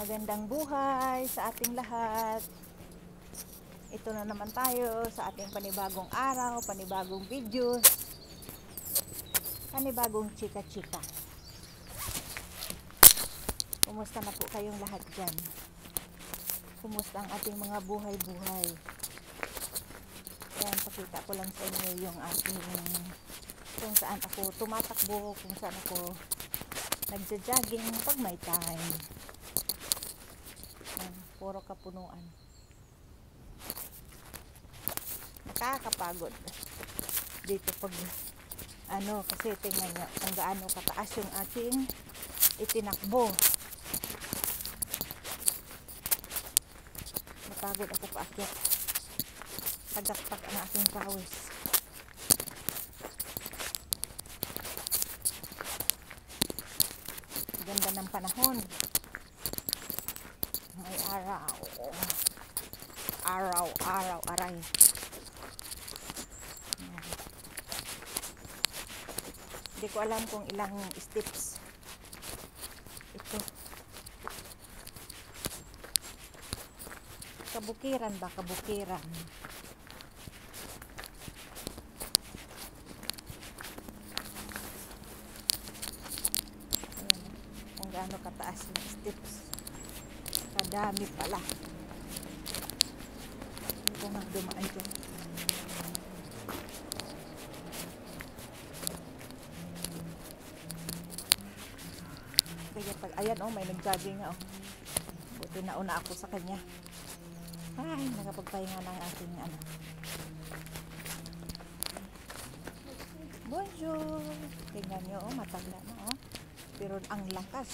Magandang buhay sa ating lahat. Ito na naman tayo sa ating panibagong araw, panibagong videos, panibagong chika-chika. Kumusta na po kayong lahat dyan? Kumusta ang ating mga buhay-buhay? Ayan, pakita ko lang sa inyo yung ating kung saan ako tumatakbo, kung saan ako nagja-jogging pag may time. Ayan, puro kapunuan. Nakakapagod dito pag kasi tingnan nyo kung gaano kataas yung aking itinakbo. Napagod ako paakyat, tagakpak ang aking pawis. Ganda ng panahon, may araw, aray. Hindi ko alam kung ilang steps ito. Kabukiran ba? Kabukiran. Ayan, kung gaano kataas yung steps. Kadami pala. Hindi ko nga dumaan dyan. Kaya pag, ayan may nag-jogging nga buti nauna ako sa kanya. Ay, nakapagpahinga ng ating bonjour. Tingnan nyo, matanda na pero ang lakas.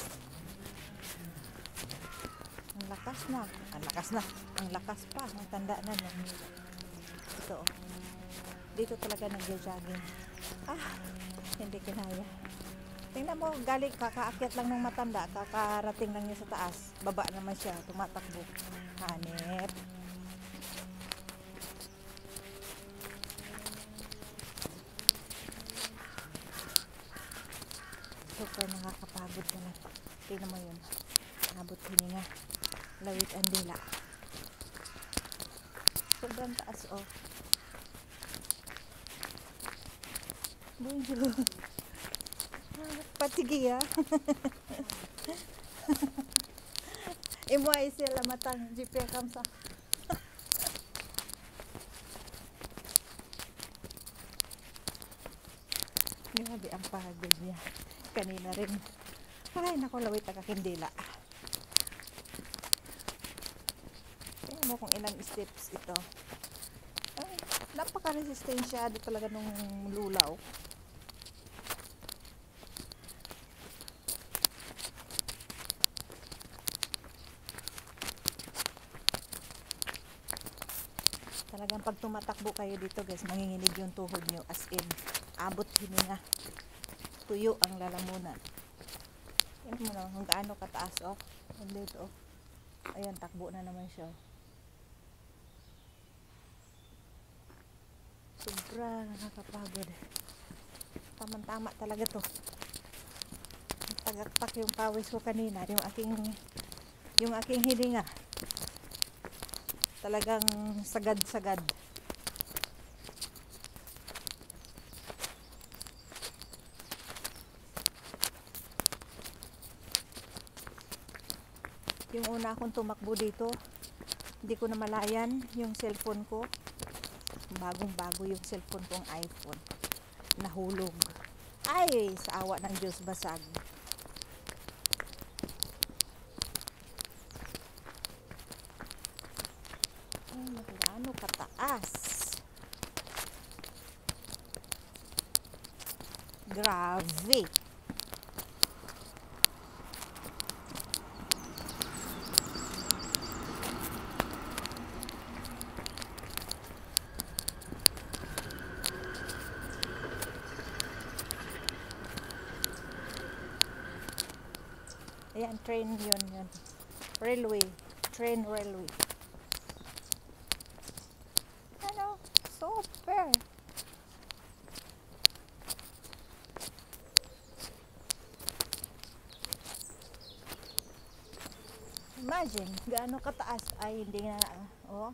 Ang lakas pa, matanda na no. Ito dito talaga nag-jogging. Hindi kinaya. Tingnan mo, galing kakaakyat lang ng matanda, kakarating lang niya sa taas, baba naman siya, tumatakbo. Hanep. Super nakakapagod ka na. Tingnan mo yun, abot hininga, lawit ang dila. Sobrang taas Bonjour. Patigi imo ay sila matang GP kamsa. Grabe ang pagod niya kanina rin. Ay naku, lawit ang kakindila. Tingnan mo kung ilang steps ito. Ay, napaka-resistensyado talaga nung lulaw. Talagang pag tumatakbo kayo dito guys, manginginig yung tuhod nyo, as in abot hininga, tuyo ang lalamunan. Yan mo naman kung gaano kataas dito ayan, takbo na naman siya. Sobra nakakapagod. Tama talaga to. Tagaktak yung pawis ko kanina, yung aking hininga talagang sagad. Yung una akong tumakbo dito, hindi ko na malayan yung cellphone ko. Bagong-bago yung cellphone kong iPhone. Nahulog. Ay, sa awa ng Diyos, basag. Ano kataas. Grabe. Ayan, train yun. Railway. Train railway. Super. Imagine, gaano kataas ay hindi na, oh.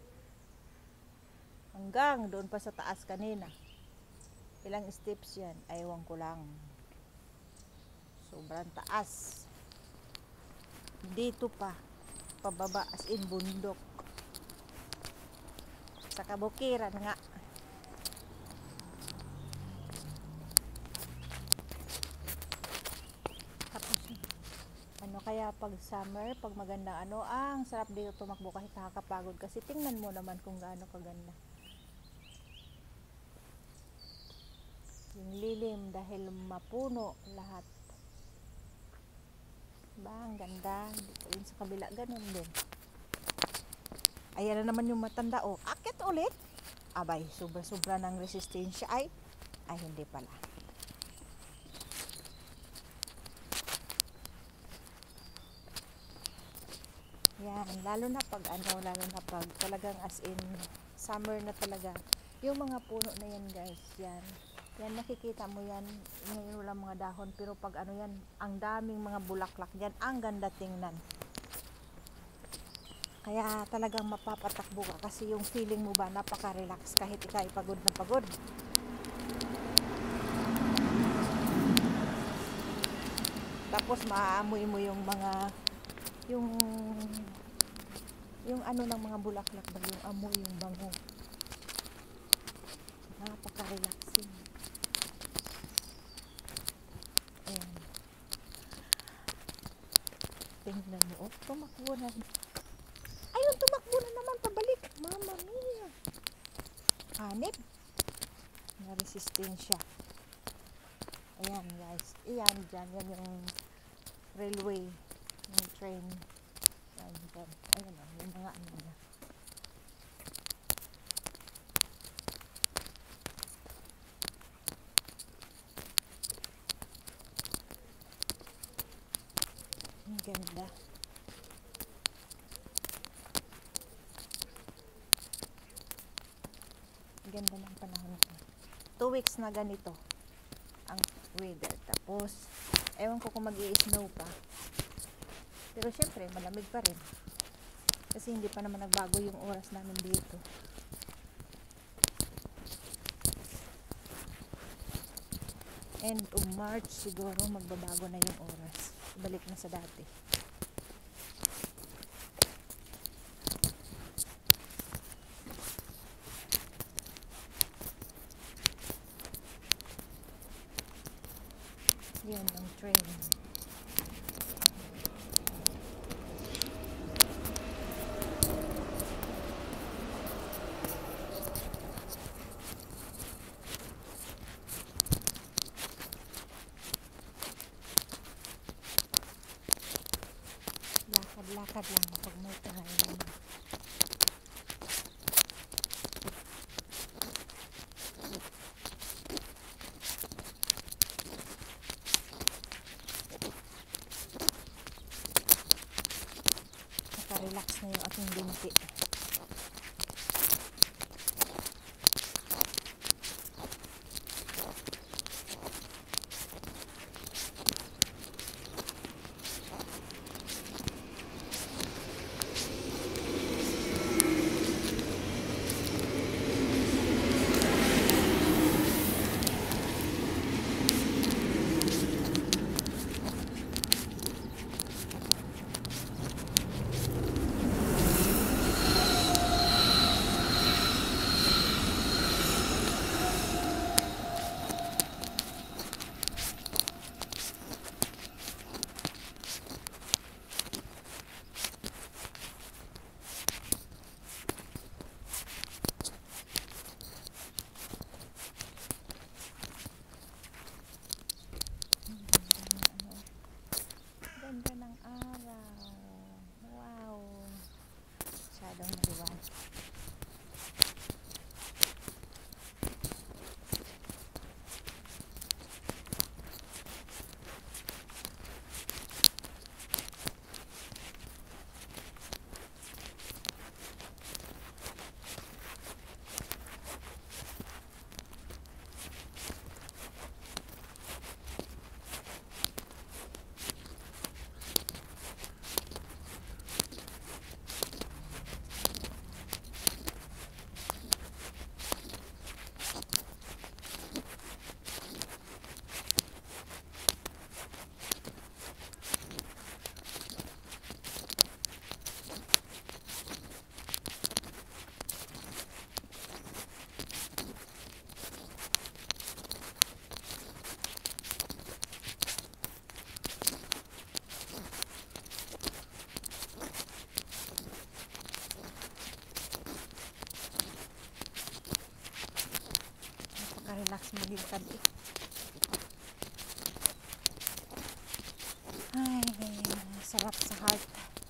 Hanggang doon pa sa taas kanina. Ilang steps yan? Ewan ko lang. Sobrang taas. Dito pa. Pababa as in bundok. Sa kabukiran nga. Tapos, ano kaya pag summer, pag magandang ano, ang sarap dito tumakbo kahit nakakapagod. Kasi tingnan mo naman kung gaano kaganda. Yung lilim dahil mapuno lahat. Diba? Ang ganda. Dito yun sa kabila. Ganun din. Ayan na naman yung matanda. O, akit ulit. Abay, sobra-sobra ng resistensya. Ay, hindi pala. Yan. Lalo na pag talagang as in summer na talaga. Yung mga puno na yan guys. Yan. Yan, nakikita mo yan, ngayon wala mga dahon, pero pag ano yan, ang daming mga bulaklak yan, ang ganda tingnan. Kaya talagang mapapatakbo ka kasi yung feeling mo ba, napaka-relax kahit ikaw ay pagod na pagod. Tapos maaamoy mo yung mga, yung ano ng mga bulaklak ba, yung amoy, yung bango. Napaka-relaxing. Tingnan mo, oh, tumakbo na. Ayun, tumakbo na naman, pabalik. Mama mia. Hanip. Na-resistensya. Ayan, guys. Ayan, dyan. Yan yung railway. Yung train. Ayan, dyan. Ayan, yung mga ano na. Ang ganda. Ang ganda ng panahon ko. 2 weeks na ganito ang weather. Tapos, ewan ko kung mag-i-snow pa. Pero syempre, malamig pa rin. Kasi hindi pa naman nagbago yung oras namin dito. End of March siguro magbabago na yung oras. Balik na sa dati. Yan ang train. Lakad lang pag may tangalan. Naka-relax na yung aking binti. gilid. Ay, sarap sa heart.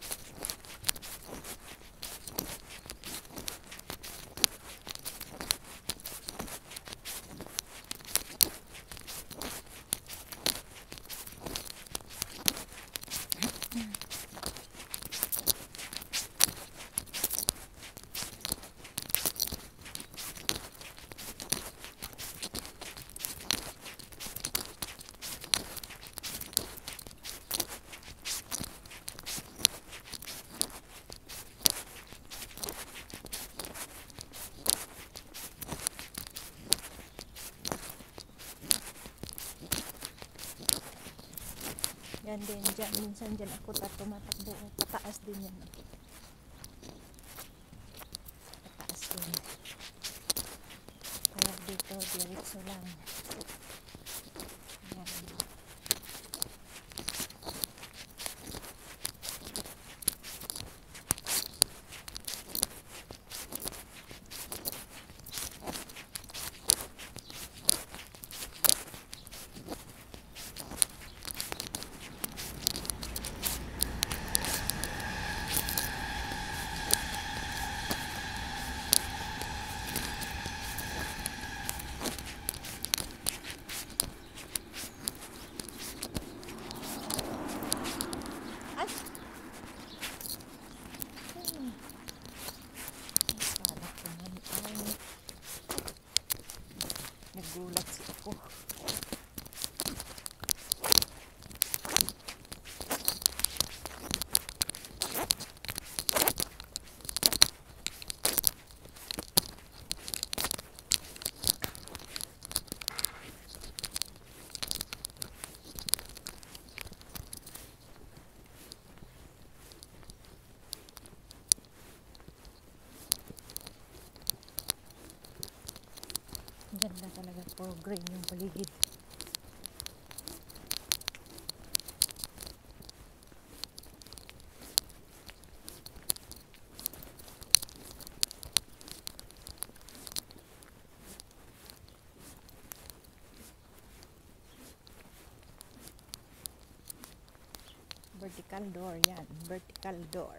Yan din dyan, minsan dyan ako tumatakbo, pataas din yan. Pataas din. Kaya dito, diretso lang. Yan. Nagulat ako. Ganda talaga po, green yung paligid. Vertical door yan, vertical door.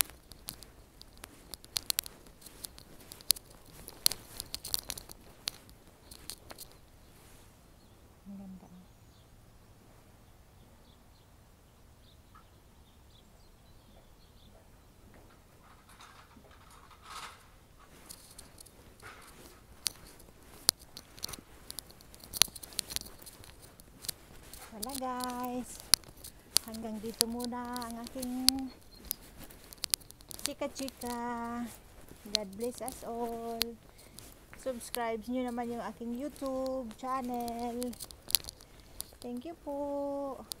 Ang ganda. Wala guys, hanggang dito muna ang aking chika-chika. God bless us all. Subscribe nyo naman yung aking YouTube channel. Thank you po.